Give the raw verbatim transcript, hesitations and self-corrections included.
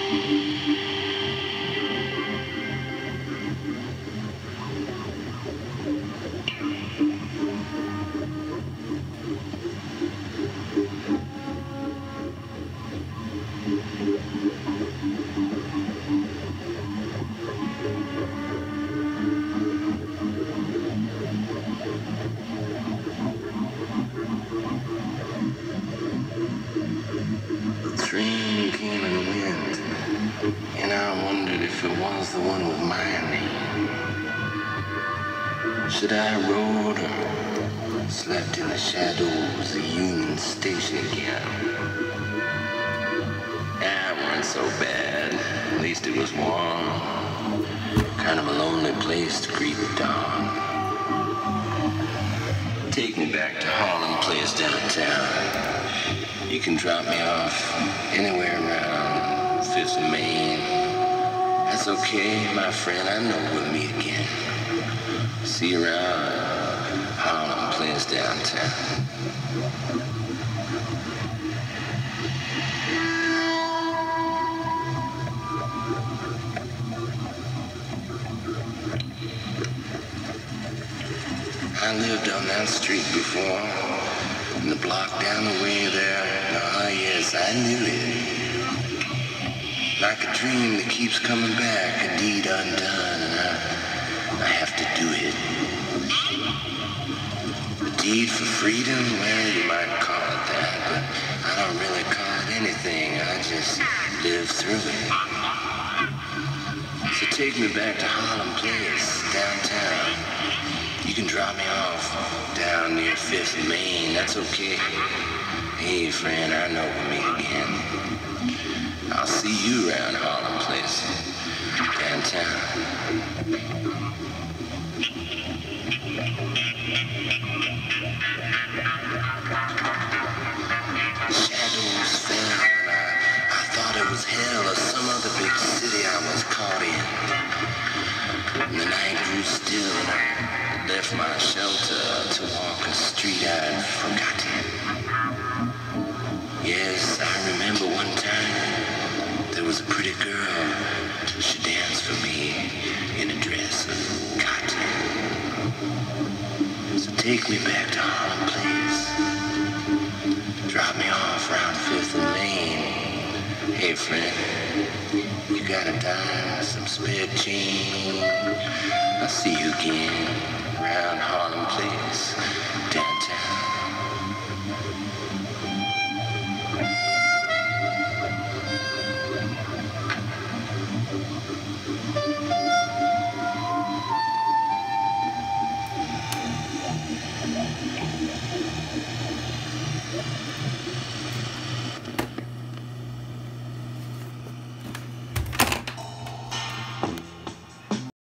Train came and went, and I wondered if it was the one with my name. Should I have rode or slept in the shadows of the Union Station again? Ah, it wasn't so bad. At least it was warm. Kind of a lonely place to greet the dawn. Take me back to Harlem Place downtown. You can drop me off anywhere around Fifth and Main. That's okay, my friend, I know we'll meet again. See you around Harlem Place downtown. I lived on that street before. And the block down the way there, ah yes, I knew it. Like a dream that keeps coming back, a deed undone, and I, I have to do it. A deed for freedom, well, you might call it that, but I don't really call it anything, I just live through it. So take me back to Harlem Place, downtown. You can drop me off down near Fifth and Main, that's okay. Hey friend, I know we'll meet again. I'll see you around Harlem Place, downtown. The shadows fell and I, I thought it was hell or some other big city I was caught in. And the night grew still and I left my shelter to walk a street I'd forgotten. Yes, I remember one time there was a pretty girl. She danced for me in a dress of cotton. So take me back to Harlem Place. Drop me off around Fifth and Main. Hey friend, you got a dime, some spare change? I'll see you again around Harlem Place.